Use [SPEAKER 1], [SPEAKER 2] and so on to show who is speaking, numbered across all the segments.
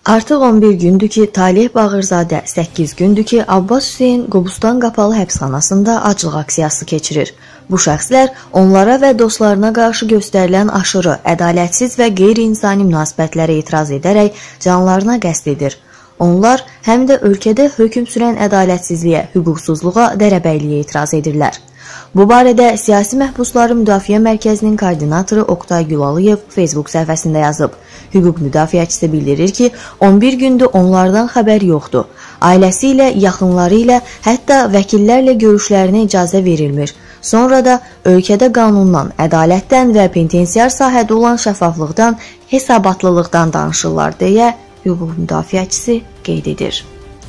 [SPEAKER 1] Artıq 11 gündür ki, Talih Bağırzadə 8 gündür ki, Abbas Hüseyn Qobustan qapalı həbsxanasında aclıq aksiyası keçirir. Bu şəxslər onlara və dostlarına qarşı göstərilən aşırı, ədalətsiz və qeyri-insani münasibətlərə etiraz edərək canlarına qəsd edir. Onlar həm də ölkədə hökm sürən ədalətsizliyə, hüquqsuzluğa, dərəbəyliyə etiraz edirlər. Bu barədə Siyasi Məhbusları Müdafiə Mərkəzinin koordinatoru Oqtay Gülalıyev Facebook səhifəsində yazıb. Hüquq müdafiəçisi bildirir ki, 11 gündür onlardan xəbər yoxdur. Ailəsi ilə, yaxınları ilə, hətta vəkillərlə görüşlərinə icazə verilmir. Sonra da ölkədə qanundan, ədalətdən və penitensiar sahədə olan şəffaflıqdan, hesabatlılıqdan danışırlar deyə hüquq müdafiəçisi qeyd edir.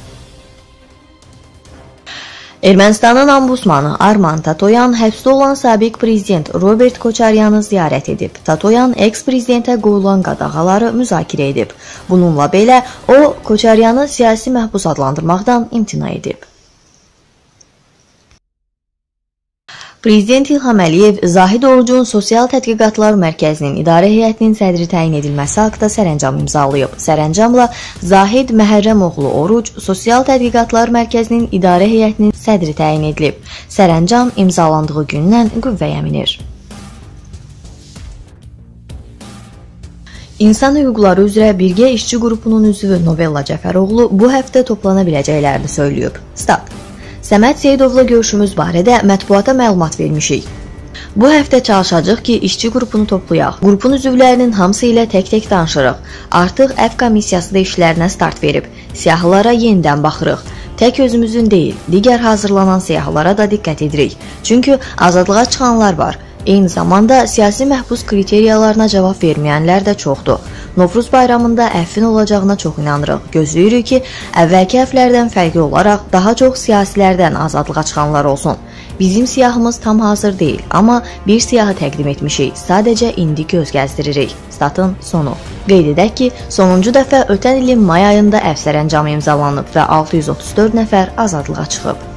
[SPEAKER 1] Ermənistanın Ombudsmanı Arman Tatoyan həbsdə olan sabiq prezident Robert Koçaryanı ziyarət edib. Tatoyan eks-prezidentə qoyulan qadağaları müzakirə edib. Bununla belə o, Koçaryanı siyasi məhbus adlandırmaqdan imtina edib. Prezident İlham Əliyev Zahid Orucun Sosial Tədqiqatlar Mərkəzinin İdarə Heyətinin sədri təyin edilməsi haqda sərəncam imzalayıb. Sərəncamla Zahid Məhərrəmoğlu Oruc Sosial Tədqiqatlar Mərkəzinin İdarə Heyətinin sədri təyin edilib. Sərəncam imzalandığı gündən qüvvəyə minir. İnsan hüquqları üzrə Birgə İşçi qrupunun üzvü Novella Cəfəroğlu bu həftə toplana biləcəklərini söyləyib. Stat. Səməd Seyidovla görüşümüz barədə mətbuata məlumat vermişik. Bu həftə çalışacaq ki, işçi qrupunu toplayaq. Qrupun üzvlərinin hamısı ilə tək-tək danışırıq. Artıq Əf komissiyası da işlərinə start verib. Siyahılara yenidən baxırıq. Tək özümüzün deyil, digər hazırlanan siyahılara da diqqət edirik. Çünki azadlığa çıxanlar var. Eyni zamanda siyasi məhbus kriteriyalarına cavab verməyənlər də çoxdur. Novruz bayramında əffin olacağına çox inanırıq. Gözləyirik ki, əvvəlki əflərdən fərqli olaraq daha çox siyasilərdən azadlığa çıxanlar olsun. Bizim siyahımız tam hazır deyil, amma bir siyahı təqdim etmişik. Sadəcə indi göz gəzdiririk. Statın sonu. Qeyd edək ki, sonuncu dəfə ötən ilin may ayında əf sərəncamı imzalanıb və 634 nəfər azadlığa çıxıb.